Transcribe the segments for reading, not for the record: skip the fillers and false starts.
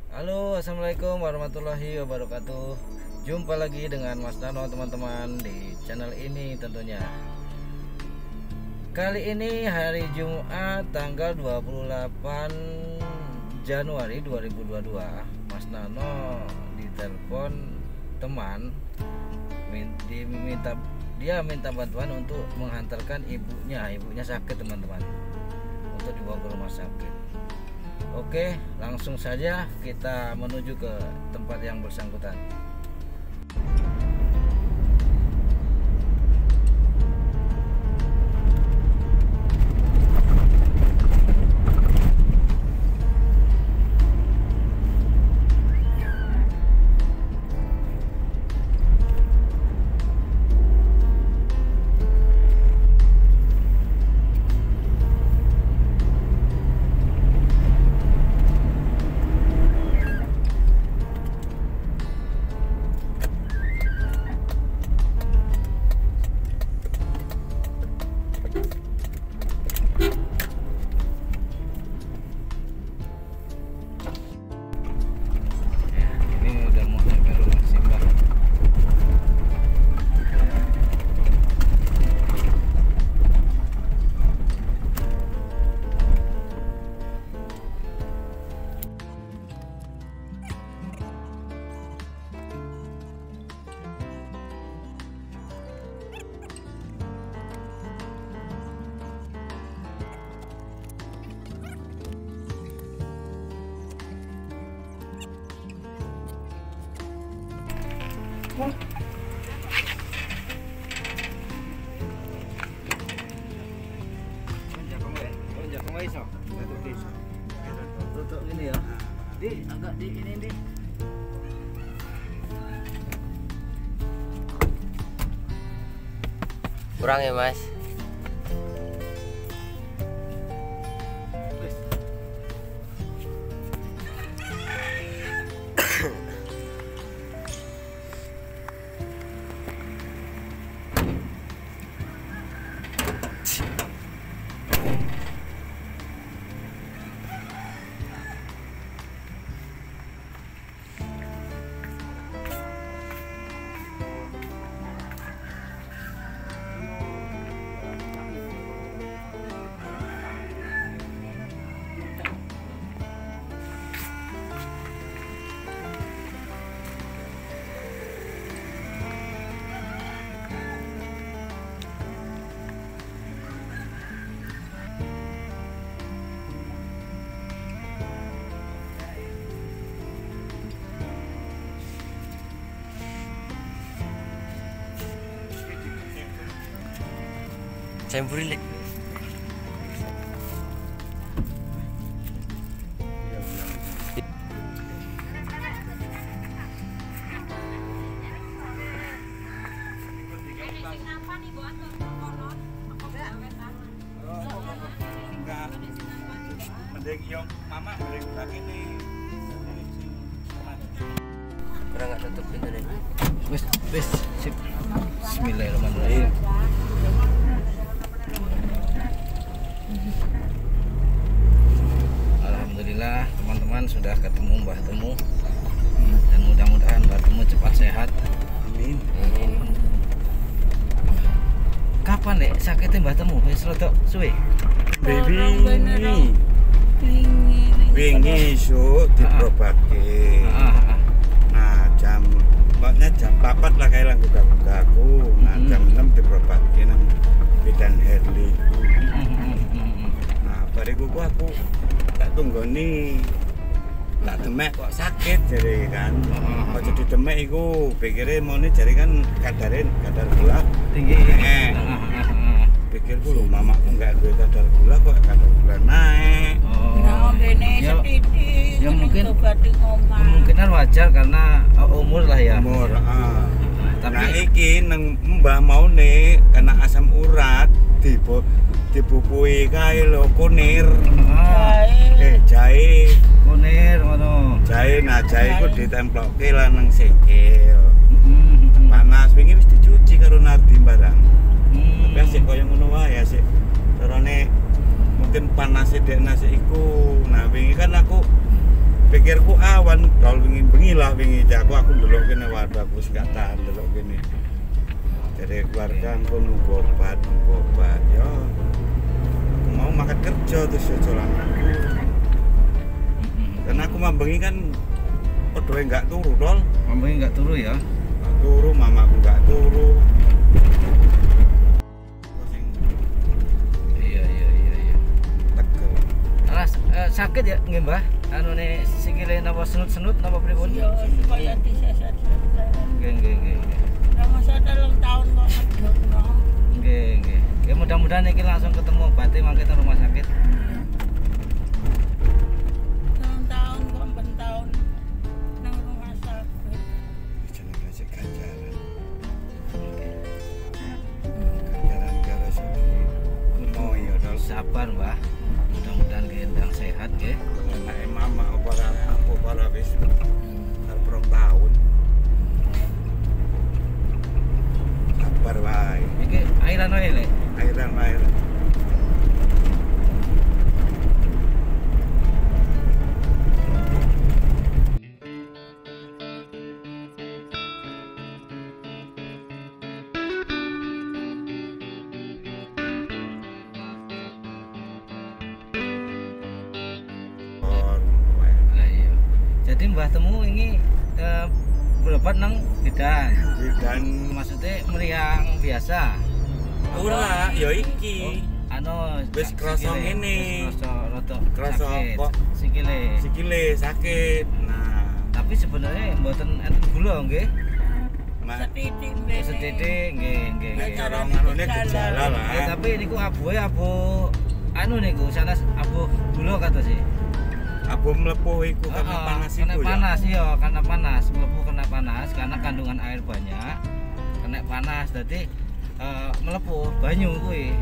Halo, assalamualaikum warahmatullahi wabarakatuh. Jumpa lagi dengan Mas Nano teman-teman di channel ini tentunya. Kali ini hari Jumat tanggal 28 Januari 2022. Mas Nano ditelepon teman dia minta bantuan untuk menghantarkan ibunya sakit teman-teman, untuk dibawa ke rumah sakit. Oke, langsung saja kita menuju ke tempat yang bersangkutan. Tutup ini ya. Agak di ini. Kurang ya, Mas? Campur lek. Mending yang mama mending lagi nih. Kurang nggak tutup pintu nih. Wes, sip. Bismillahirrahmanirrahim. Alhamdulillah teman-teman sudah ketemu Mbah Temu, dan mudah-mudahan Mbah Temu cepat sehat. Amin. Kapan nek sakitnya Mbah Temu? Wis rada suwe. Wingi isu diprobake. Nah, pokoknya jam 4 lah kayak lang buka-buka aku. Nah, jam 6 diprobake nang bidan Herli. Nah, bariku aku tak tunggoni. Tak demek kok sakit jare kan. Aja didemek iku, pikire mone jare kan kadar gula Tinggi. Pikirku lho mamaku enggak duwe kadar gula kok kadar gula naik. Nah, kene Ya, setitik. ya mungkin- Obati ngomah. Kemungkinan wajar karena umur lah ya. Umur, Tapi nah iki nang mbah maune kena asam urat dibupui kae lho kunir. Jahe. kunir ngono. Jahe ku ditemplokke lah nang sikil. Panas wingi wis dicuci karo Nardi barang. Tapi asik koyo ngono wae asik. Carane mungkin panas dek nasi iku. Nah wingi kan aku pikirku lawan tol wingi lah wingi aku ndelok kene waduh aku wis gak tahan ndelok kene. Dari keluarga aku nunggu obat ya. Aku mau makan kerja terus ya jalan aku. Karena aku mambengi kan podoe enggak turu tol. Mambengi enggak turu ya? Enggak turu, mamaku enggak turu. Iya. Tegel. Alas sakit ya nggih Mbah? Anune sikile napa senut-senut napa pripun? Yo supaya disesat. Nggih. Masa 3 tahun kok ngedok. Nggih. Ya mudah-mudahan iki langsung ketemu obatnya mangke teng rumah sakit. 3 tahun kok 4 tahun nang rumah sakit. Jenenge sik ganjaran. Ganjaran karo sini. Oh iya tol. Sabar Mbah. Mudah-mudahan gendang sehat nggih. Anake mama apa wis 2 tahun. Sabar wae. Iki airan wae Le. Airan. Lah iya. Jadi Mbah Temu ini berobat nang bidan. Dan Maksudnya meriang biasa. ora ya iki. Anu Wis krasa ngene. Rada Krasa sakit. kok. Sikile. Sakit. Nah, Tapi sebenarnya mboten enten gula nggih. Setitik Setitik nggih. cara nganune gejala lah. Tapi niku abu anu niku sanes abu gula kata sih. Abu melepuh iku karena panas kena iku ya. panas iya, karena panas, melepuh kena panas karena kandungan air banyak. Kena panas dadi melepuh banyu kuwi.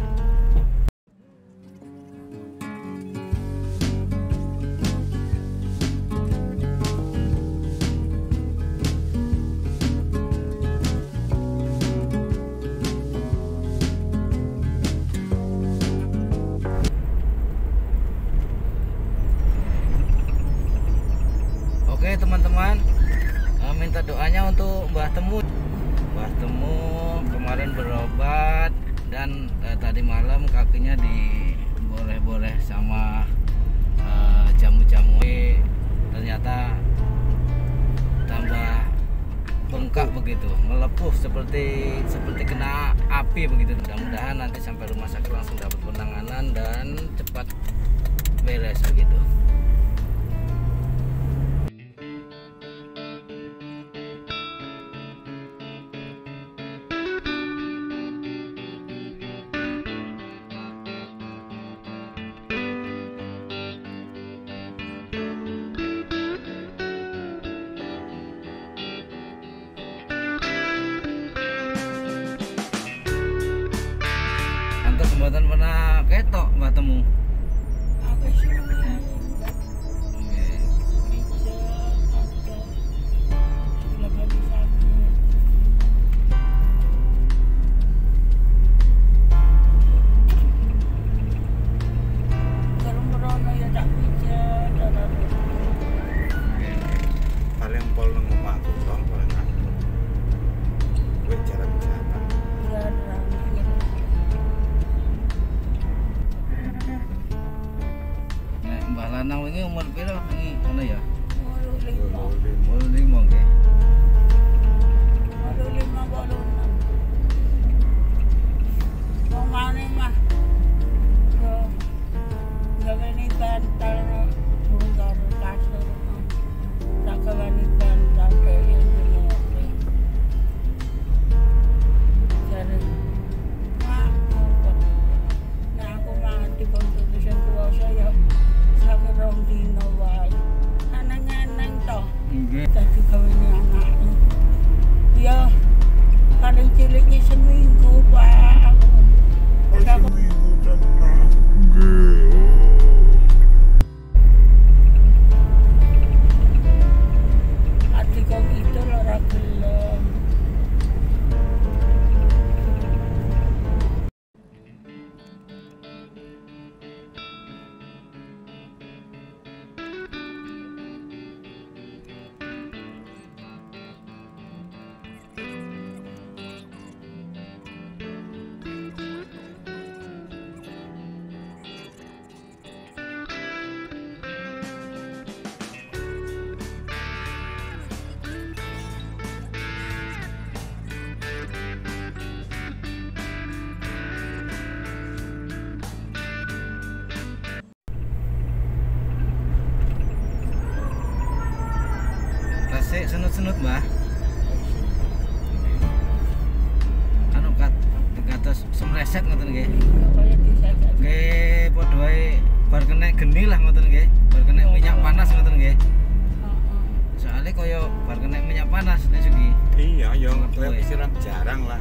Oke teman-teman, minta doanya untuk Mbah Temu. Mbah Temu kemarin berobat dan tadi malam kakinya diboleh-boleh sama jamu-jamu. Ternyata tambah bengkak begitu, melepuh seperti kena api begitu. Mudah-mudahan nanti sampai rumah sakit langsung dapat penanganan dan cepat beres begitu. Antar jembatan pernah ketok Mbah Temu. Aku sudah Nggih. Paling pol nang omahku tol paling aku. Kuwi jalan-jalan. sik senut-senut, Mbah. Anu kados semreset ngoten nggih. Kaya disekat. Nggih, padha wae bar kena geni lah ngoten nggih. Bar kena minyak panas ngoten nggih. Soalnya kaya bar kena minyak panas nek Sugi. Iya, ya koyo kesiram jarang lah.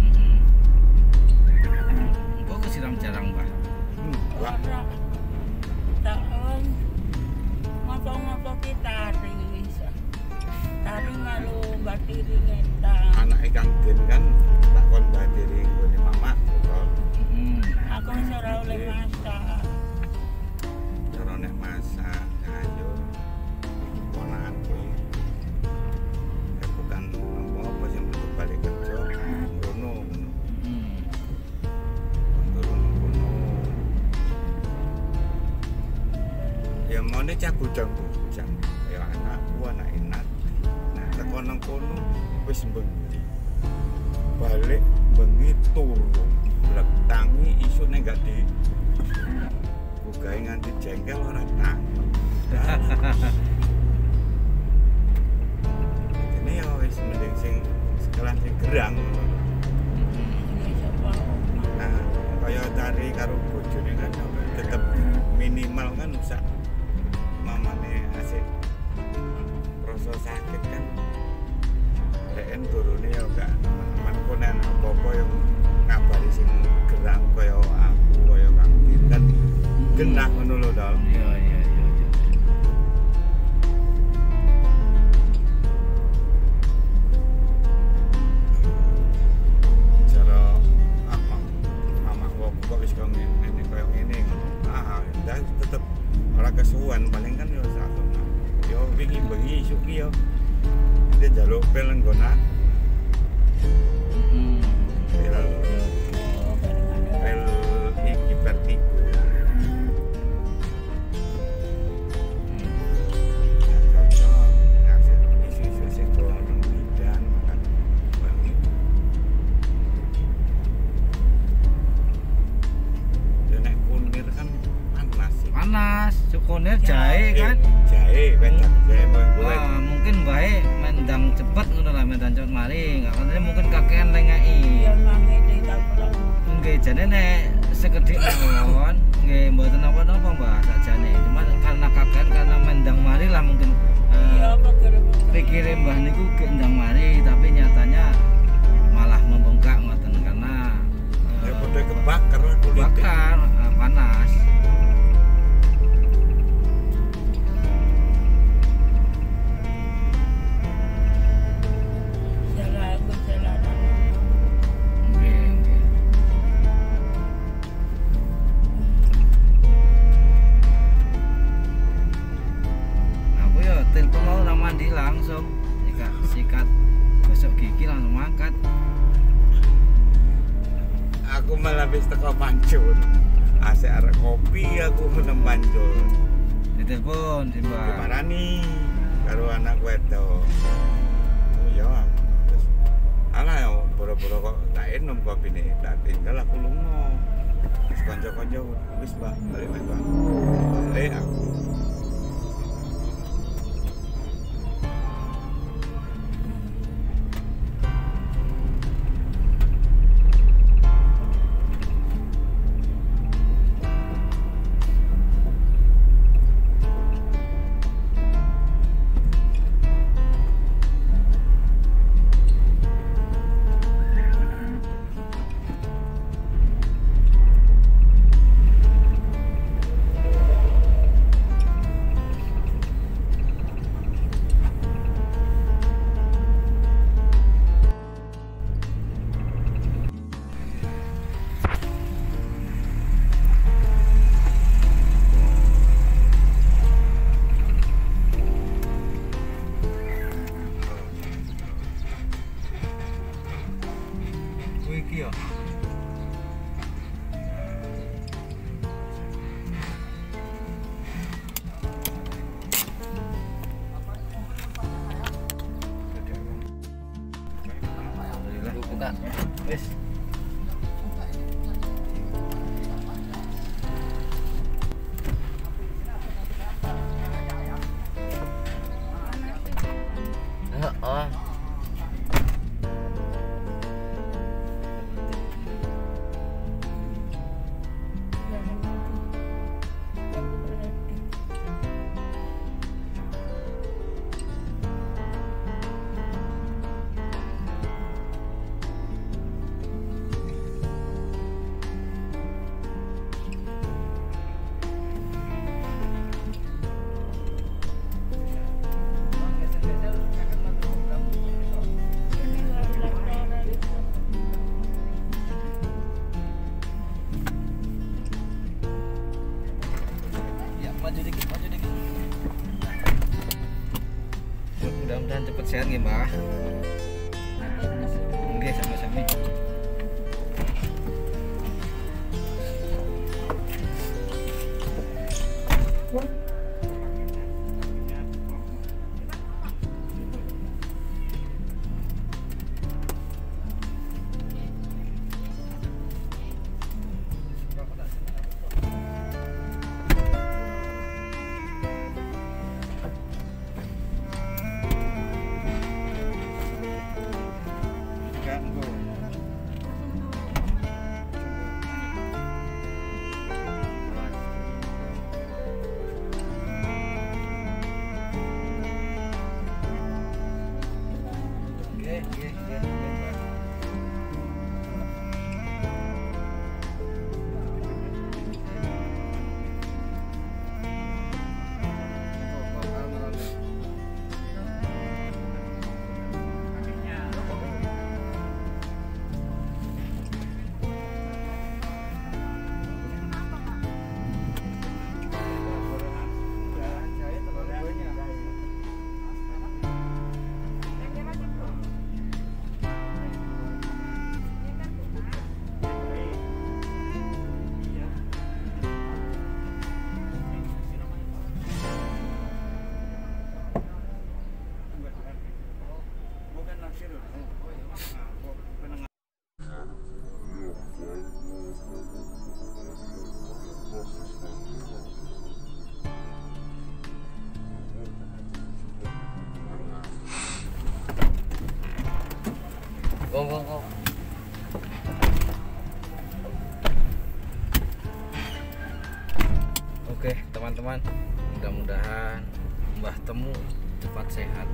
Kok kesiram jarang, Mbah? Wah, Ora. Taon. Ngopo-ngopo ki tari bisa. Tari malu batiri ngetang. anak ikan din kan tak kon badiri nggone mamak to. Aku wis ora oleh masak. Cara nek masak ayo ponakan kuwi. Ya bukan apa sing untuk balik kerja ngono. Turun kono. Ya mone cah bujang-bujang. Ya anakku anak enak. Nah, teko nang kono wis bengi. Balik bengi turu. Blek tangi isune gak di bukae nganti jengkel ora tang. Ini ya wis mending sing sekelan sing gerang. Ini sapa omah. Nah, kaya tari karo bojone kan tetep minimal kan usah mamane asik rasa sakit kan. Reken turune ya gak teman-teman konen apa-apa yang ngabari sing gerang kaya aku kaya Kang Dinten genah ngono lho Dol. Iya. Cara mama kok wis kok ngene kaya ngene. Dan tetep ora kesuwen paling kan yo satu. Yo wingi bengi isuk ki yo. Dia jaluk pel nggonan. Pel iki vertigo. Panas, cukunir jahe kan. Jahe, wedang jahe Wah, mungkin bae mendang cepet ngono lah mendang cepet mari. Katanya mungkin kakean lengaki. Iya mangene tak kok. Nggih jane nek sekedhik mawon nggih mboten napa-napa Mbah sakjane. Cuman karena kakean karena mendang mari lah mungkin Iya apa kira-kira. pikire Mbah niku gek ndang mari tapi nyatanya malah membengkak ngoten karena ya padha kebakar lah kulit. bakar panas. Salah aku salah. Nggih. Aku ya telepon mau nang mandi langsung. Sikat gosok gigi langsung mangkat. Aku malah wis teko Pancur. Asik arek kopi aku menem Pancur. Ditelepon si Mbak. Dimarani karo anak wedok. Oh ya. Terus alah ya boro-boro kok tak enom kopine, tak tinggal aku lunga. Terus kanca-kanca wis Mbak, balik Mbak. Balik aku. Kuwi iki ya. Buka. Wis. mudah-mudahan cepat sehat nggih Mbah. Nggih sama-sama. Go. Oke teman-teman, mudah-mudahan Mbah Temu cepat sehat,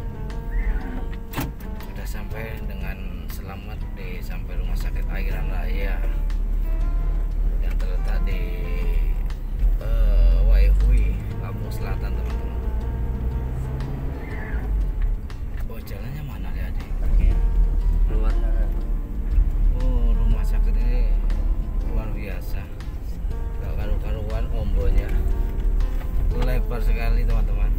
sudah sampai dengan selamat sampai rumah sakit Airan Raya yang terletak di Waihui, Lampung Selatan teman-teman. Oh jalannya mana ya adik? Keluar sana. Oh rumah sakit ini luar biasa, gak karu-karuan ombonya, lebar sekali teman-teman.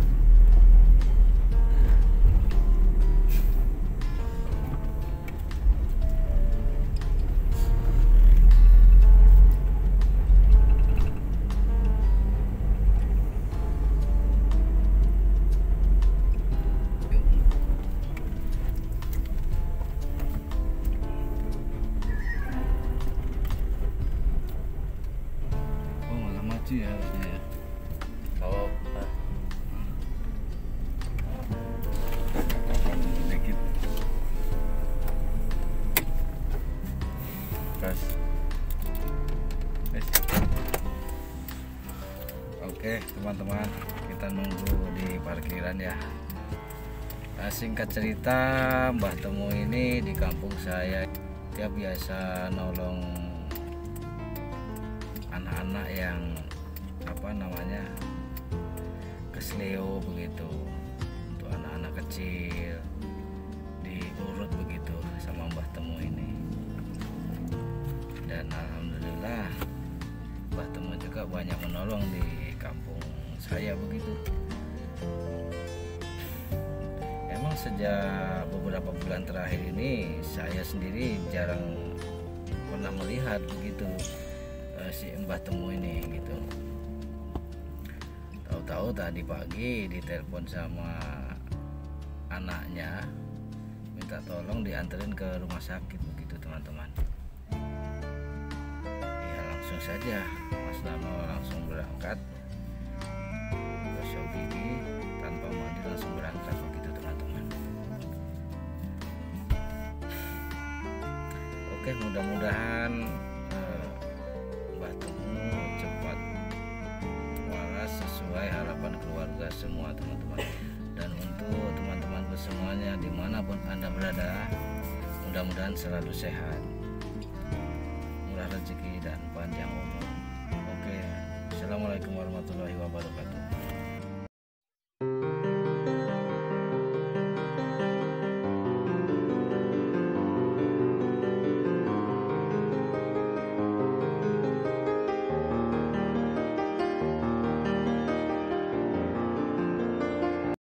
Oh malah maju ya harusnya ya. Oh, Dikit. terus Oke teman-teman, kita nunggu di parkiran ya. Singkat cerita, Mbah Temu ini di kampung saya dia biasa nolong anak-anak yang kesleo begitu, untuk anak-anak kecil diurut begitu sama Mbah Temu ini. Dan alhamdulillah Mbah Temu juga banyak menolong di kampung saya begitu. Emang sejak beberapa bulan terakhir ini saya sendiri jarang pernah melihat begitu si Mbah Temu ini gitu. Tahu-tahu tadi pagi ditelepon sama anaknya minta tolong dianterin ke rumah sakit begitu teman-teman. Ya langsung saja Mas Nano langsung berangkat ke show gigi, tanpa mandi langsung berangkat begitu teman-teman. Oke, mudah-mudahan Mbah Temu cepat waras sesuai harapan keluarga semua teman-teman. Dan untuk teman-temanku semuanya dimanapun Anda berada, mudah-mudahan selalu sehat, murah rezeki dan panjang umur. Oke, assalamualaikum warahmatullahi wabarakatuh.